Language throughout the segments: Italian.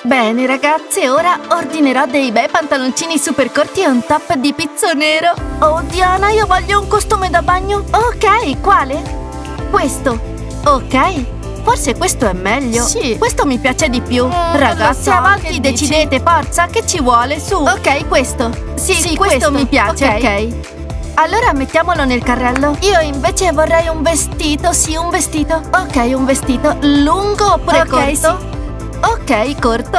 Bene ragazze, ora ordinerò dei bei pantaloncini super corti e un top di pizzo nero. Oh Diana, io voglio un costume da bagno. Ok, quale? Questo. Ok, forse questo è meglio. Sì, questo mi piace di più. Ragazze, avanti, decidete, forza, che ci vuole, su. Ok, questo. Sì, questo mi piace, ok. Allora mettiamolo nel carrello. Io invece vorrei un vestito, sì, un vestito. Ok, un vestito lungo oppure corto? Sì. Ok, corto.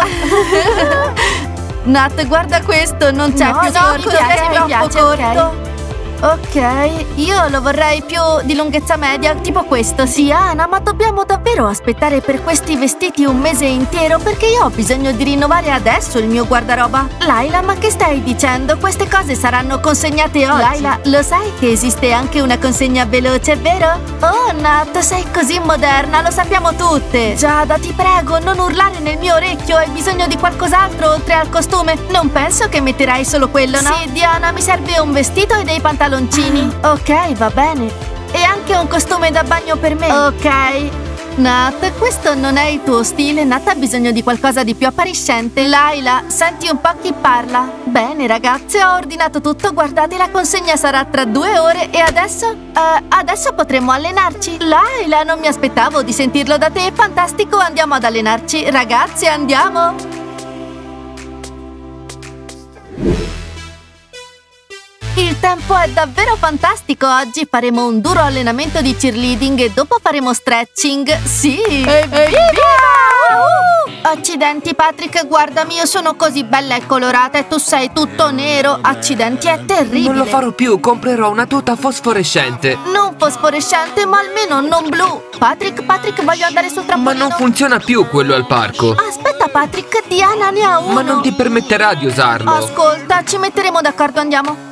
Nat, guarda questo, non c'è più corto, mi piace, corto. Ok, io lo vorrei più di lunghezza media, tipo questo, sì. Ana, ma dobbiamo davvero aspettare per questi vestiti un mese intero? Perché io ho bisogno di rinnovare adesso il mio guardaroba. Laila, ma che stai dicendo? Queste cose saranno consegnate oggi. Laila, lo sai che esiste anche una consegna veloce, vero? Oh, Nat, sei così moderna, lo sappiamo tutte. Giada, ti prego, non urlare nel mio orecchio, hai bisogno di qualcos'altro oltre al costume? Non penso che metterai solo quello, no? Sì, Diana, mi serve un vestito e dei pantaloncini. Ok, va bene. E anche un costume da bagno per me. Ok. Nat, questo non è il tuo stile. Nat ha bisogno di qualcosa di più appariscente. Laila, senti un po' chi parla. Bene ragazze, ho ordinato tutto. Guardate, la consegna sarà tra 2 ore. E adesso? Adesso potremmo allenarci. Laila, non mi aspettavo di sentirlo da te. Fantastico, andiamo ad allenarci. Ragazze, andiamo. Il tempo è davvero fantastico oggi. Faremo un duro allenamento di cheerleading e dopo faremo stretching. Sì! Evviva! Accidenti Patrick, guardami, io sono così bella e colorata e tu sei tutto nero. Accidenti, è terribile. Non lo farò più, comprerò una tuta fosforescente. Non fosforescente, ma almeno non blu. Patrick, voglio andare sul trampolino. Ma non funziona più quello al parco. Aspetta Patrick, Diana ne ha uno. Ma non ti permetterà di usarlo. Ascolta, ci metteremo d'accordo, andiamo.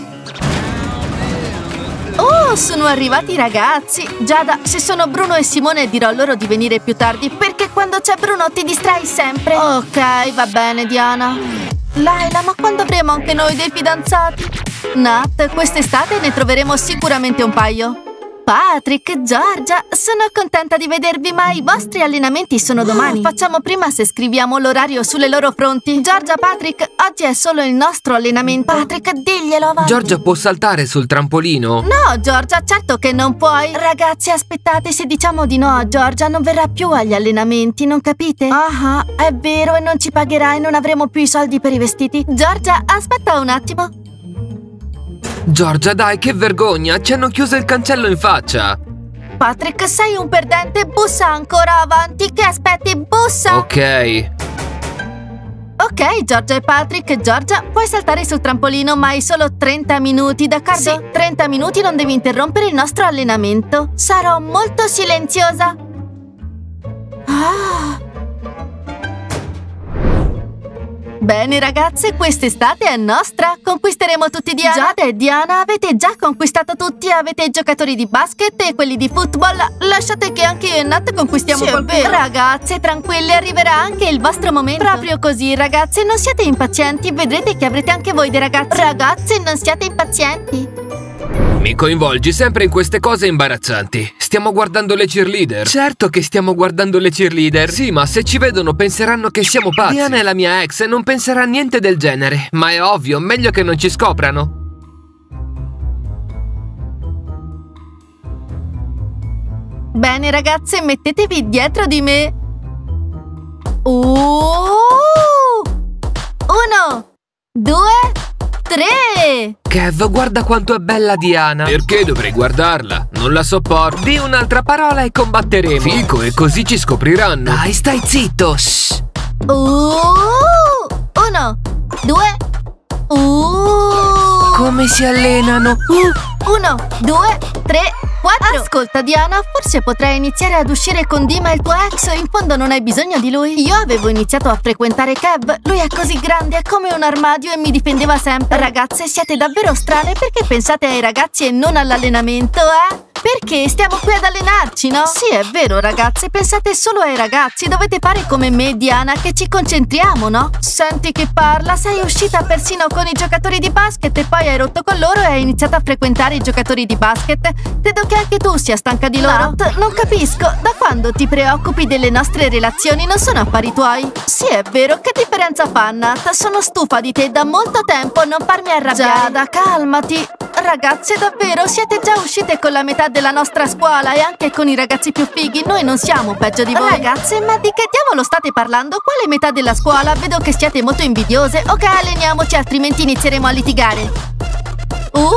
Oh, sono arrivati i ragazzi. Giada, se sono Bruno e Simone dirò loro di venire più tardi, perché quando c'è Bruno ti distrai sempre. Ok, va bene Diana. Laila, ma quando avremo anche noi dei fidanzati? Nat, quest'estate ne troveremo sicuramente un paio. Patrick, Giorgia, sono contenta di vedervi, ma i vostri allenamenti sono domani. Facciamo prima se scriviamo l'orario sulle loro fronti. Giorgia, Patrick, oggi è solo il nostro allenamento. Patrick, diglielo avanti. Giorgia può saltare sul trampolino? No, Giorgia, certo che non puoi. Ragazzi, aspettate, se diciamo di no a Giorgia non verrà più agli allenamenti, non capite? Ah, è vero, e non ci pagherà e non avremo più i soldi per i vestiti. Giorgia, aspetta un attimo. Giorgia, dai, che vergogna! Ci hanno chiuso il cancello in faccia! Patrick, sei un perdente, bussa ancora avanti, che aspetti, bussa! Ok. Ok, Giorgia e Patrick. Giorgia, puoi saltare sul trampolino, ma hai solo 30 minuti, d'accordo? Sì, 30 minuti, non devi interrompere il nostro allenamento. Sarò molto silenziosa. Bene ragazze, quest'estate è nostra. Conquisteremo tutti Diana. Giada e Diana avete già conquistato tutti. Avete i giocatori di basket e quelli di football. Lasciate che anche io e Nat conquistiamo qualcuno. Ragazze, tranquille, arriverà anche il vostro momento. Proprio così ragazze, non siate impazienti. Vedrete che avrete anche voi dei ragazzi. Ragazze, non siate impazienti. Mi coinvolgi sempre in queste cose imbarazzanti. Stiamo guardando le cheerleader. Certo che stiamo guardando le cheerleader. Sì, ma se ci vedono penseranno che siamo pazzi. Diana è la mia ex e non penserà niente del genere. Ma è ovvio, meglio che non ci scoprano. Bene ragazze, mettetevi dietro di me. 1, 2, 3. Kev, guarda quanto è bella Diana. Perché dovrei guardarla? Non la sopporto. Di un'altra parola e combatteremo. Fico, e così ci scopriranno. Dai, stai zitto. Shh. 1, 2. Come si allenano? 1, 2, 3, 4. Ascolta Diana, forse potrai iniziare ad uscire con Dima, il tuo ex. In fondo non hai bisogno di lui. Io avevo iniziato a frequentare Kev. Lui è così grande, è come un armadio e mi difendeva sempre. Ragazze, siete davvero strane. Perché pensate ai ragazzi e non all'allenamento, Perché stiamo qui ad allenarci, no? Sì, è vero, ragazze. Pensate solo ai ragazzi. Dovete fare come me e Diana, che ci concentriamo, no? Senti chi parla. Sei uscita persino con i giocatori di basket e poi hai rotto con loro e hai iniziato a frequentare i giocatori di basket. Credo che anche tu sia stanca di loro. Nat, non capisco. Da quando ti preoccupi delle nostre relazioni non sono affari tuoi? Sì, è vero. Che differenza fa, Nat? Sono stufa di te da molto tempo. Non farmi arrabbiare. Giada, calmati. Ragazze, davvero, siete già uscite con la metà della nostra scuola e anche con i ragazzi più fighi. Noi non siamo peggio di voi. Ragazze, ma di che diavolo state parlando? Quale metà della scuola? Vedo che siete molto invidiose. Ok, alleniamoci, altrimenti inizieremo a litigare. 1,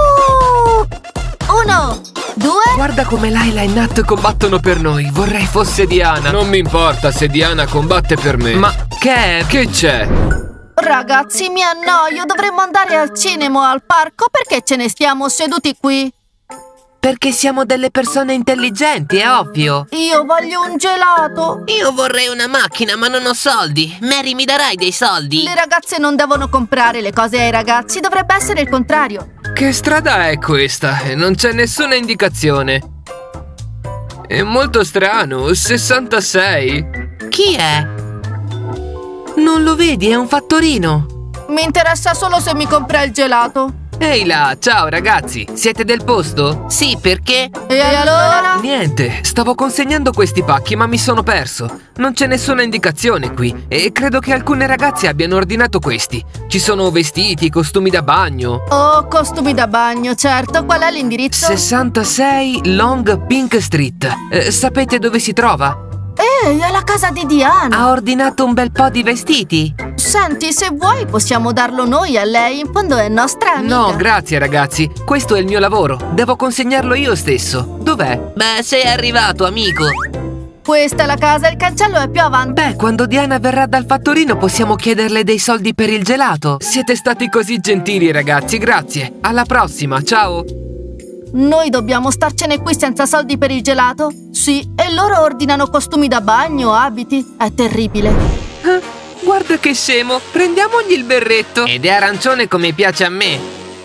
2. Guarda come Layla e Nat combattono per noi. Vorrei fosse Diana. Non mi importa se Diana combatte per me. Ma che c'è? Ragazzi, mi annoio. Dovremmo andare al cinema o al parco. Perché ce ne stiamo seduti qui? Perché siamo delle persone intelligenti, è ovvio. Io voglio un gelato. Io vorrei una macchina, ma non ho soldi. Mary, mi darai dei soldi? Le ragazze non devono comprare le cose ai ragazzi. Dovrebbe essere il contrario. Che strada è questa? Non c'è nessuna indicazione. È molto strano. 66. Chi è? Non lo vedi, è un fattorino. Mi interessa solo se mi compra il gelato. Ehi là, ciao ragazzi, siete del posto? Sì, perché? E allora? Niente, stavo consegnando questi pacchi ma mi sono perso. Non c'è nessuna indicazione qui e credo che alcune ragazze abbiano ordinato questi. Ci sono vestiti, costumi da bagno. Oh, costumi da bagno, certo. Qual è l'indirizzo? 66 Long Pink Street. Sapete dove si trova? Ehi, è la casa di Diana. Ha ordinato un bel po' di vestiti. Senti, se vuoi possiamo darlo noi a lei. In fondo è nostra amica. No, grazie ragazzi. Questo è il mio lavoro. Devo consegnarlo io stesso. Dov'è? Beh, sei arrivato, amico. Questa è la casa, il cancello è più avanti. Beh, quando Diana verrà dal fattorino possiamo chiederle dei soldi per il gelato. Siete stati così gentili ragazzi, grazie. Alla prossima, ciao. Noi dobbiamo starcene qui senza soldi per il gelato? Sì, e loro ordinano costumi da bagno, abiti. È terribile. Guarda che scemo, prendiamogli il berretto. Ed è arancione come piace a me.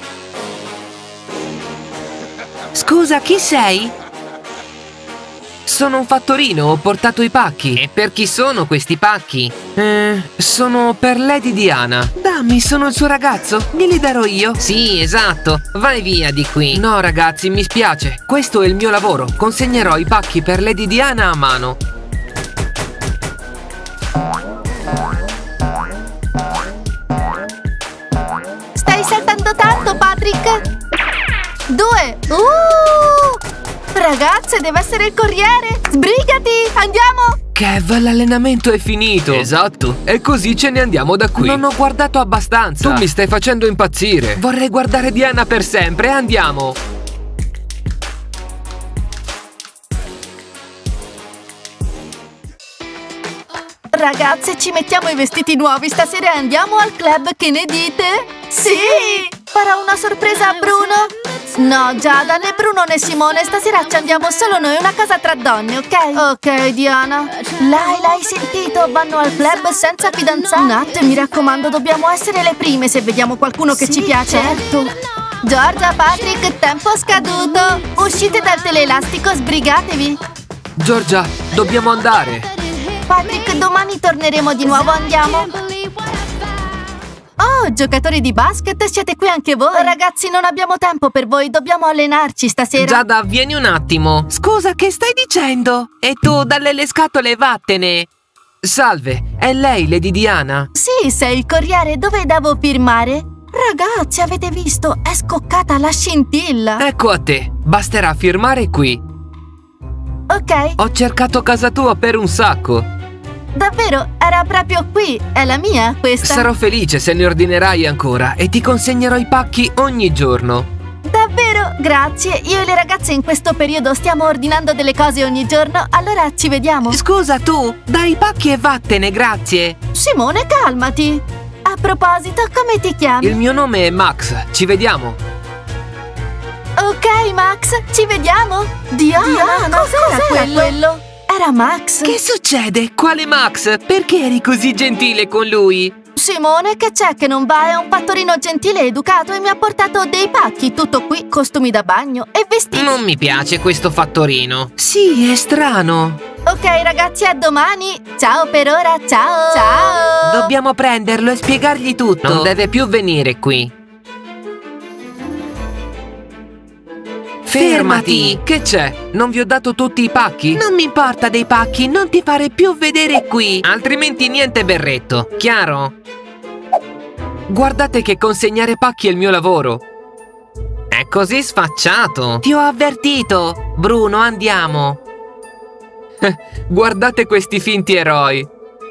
Scusa, chi sei? Sono un fattorino, ho portato i pacchi. E per chi sono questi pacchi? Sono per Lady Diana. Dammi, sono il suo ragazzo, glieli darò io. Sì, esatto, vai via di qui. No ragazzi, mi spiace, questo è il mio lavoro. Consegnerò i pacchi per Lady Diana a mano. Stai saltando tanto, Patrick. 2. Ragazze, deve essere il corriere. Sbrigati, andiamo. Kev, l'allenamento è finito. Esatto, e così ce ne andiamo da qui. Non ho guardato abbastanza. Tu mi stai facendo impazzire. Vorrei guardare Diana per sempre, andiamo. Ragazze, ci mettiamo i vestiti nuovi. Stasera andiamo al club, che ne dite? Sì! Farò una sorpresa a Bruno. No, Giada, né Bruno né Simone. Stasera ci andiamo solo noi, una casa tra donne, ok? Ok, Diana. L'hai sentito? Vanno al club senza fidanzati. Nat, mi raccomando, dobbiamo essere le prime se vediamo qualcuno che ci piace. Certo. Giorgia, Patrick, tempo scaduto. Uscite dal teleelastico, sbrigatevi. Giorgia, dobbiamo andare. Patrick, domani torneremo di nuovo, andiamo? Oh, giocatori di basket, siete qui anche voi? Ragazzi, non abbiamo tempo per voi, dobbiamo allenarci stasera. Giada, vieni un attimo. Scusa, che stai dicendo? E tu, dalle le scatole, vattene. Salve, è lei Lady Diana? Sì, sei il corriere, dove devo firmare? Ragazzi, avete visto? È scoccata la scintilla. Ecco a te, basterà firmare qui. Ok. Ho cercato casa tua per un sacco. Davvero? Era proprio qui. È la mia, questa? Sarò felice se ne ordinerai ancora e ti consegnerò i pacchi ogni giorno. Davvero? Grazie. Io e le ragazze in questo periodo stiamo ordinando delle cose ogni giorno, allora ci vediamo. Scusa tu, dai i pacchi e vattene, grazie. Simone, calmati. A proposito, come ti chiami? Il mio nome è Max, ci vediamo. Ok, Max, ci vediamo. Diana, cos'era quello? Era Max. Che succede? Quale Max? Perché eri così gentile con lui? Simone, che c'è che non va? È un fattorino gentile e educato e mi ha portato dei pacchi. Tutto qui, costumi da bagno e vestiti. Non mi piace questo fattorino. Sì, è strano. Ok ragazzi, a domani. Ciao per ora, ciao. Ciao. Dobbiamo prenderlo e spiegargli tutto. Non deve più venire qui. Fermati! Che c'è? Non vi ho dato tutti i pacchi? Non mi importa dei pacchi, non ti fare più vedere qui. Altrimenti niente berretto, chiaro? Guardate che consegnare pacchi è il mio lavoro. È così sfacciato. Ti ho avvertito. Bruno, andiamo. Guardate questi finti eroi.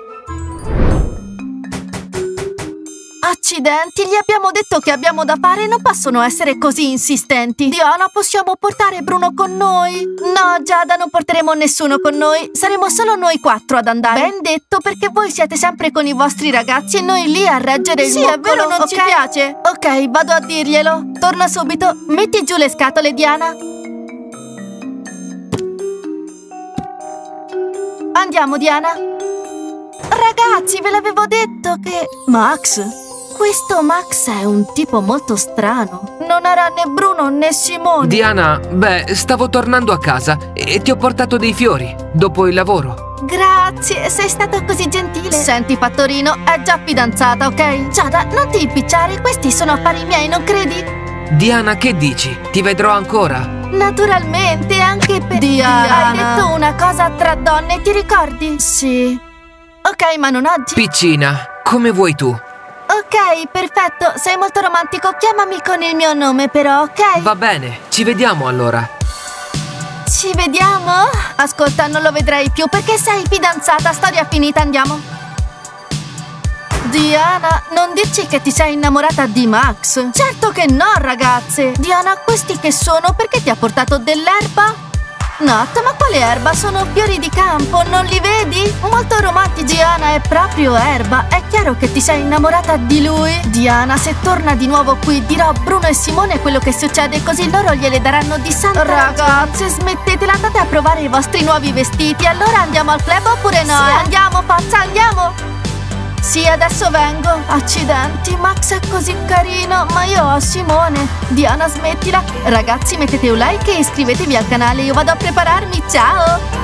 Accidenti, gli abbiamo detto che abbiamo da fare, non possono essere così insistenti. Diana, possiamo portare Bruno con noi? No, Giada, non porteremo nessuno con noi. Saremo solo noi 4 ad andare. Ben detto, perché voi siete sempre con i vostri ragazzi e noi lì a reggere il moccolo. Sì, è vero, non ci piace. Ok, vado a dirglielo. Torna subito. Metti giù le scatole, Diana. Andiamo, Diana. Ragazzi, ve l'avevo detto che... Max? Questo Max è un tipo molto strano. Non era né Bruno né Simone. Diana, beh, stavo tornando a casa e ti ho portato dei fiori dopo il lavoro. Grazie, sei stato così gentile. Senti, fattorino, è già fidanzata, ok? Giada, non ti impicciare, questi sono affari miei, non credi? Diana, che dici? Ti vedrò ancora? Naturalmente, anche per... Diana, hai detto una cosa tra donne, ti ricordi? Sì. Ok, ma non oggi. Piccina, come vuoi tu. Ok, perfetto, sei molto romantico, chiamami con il mio nome però, ok? Va bene, ci vediamo allora. Ci vediamo? Ascolta, non lo vedrai più perché sei fidanzata, storia finita, andiamo. Diana, non dici che ti sei innamorata di Max? Certo che no, ragazze. Diana, questi che sono? Perché ti ha portato dell'erba? Nat, ma quale erba? Sono fiori di campo, non li vedi? Molto romantici. Diana, è proprio erba. È chiaro che ti sei innamorata di lui. Diana, se torna di nuovo qui, dirò a Bruno e Simone quello che succede, così loro gliele daranno di santa ragazze, smettetela, andate a provare i vostri nuovi vestiti. Allora andiamo al club oppure no? Sì, andiamo, pazza, andiamo! Sì, adesso vengo. Accidenti, Max è così carino, ma io ho Simone. Diana, smettila. Ragazzi, mettete un like e iscrivetevi al canale. Io vado a prepararmi. Ciao!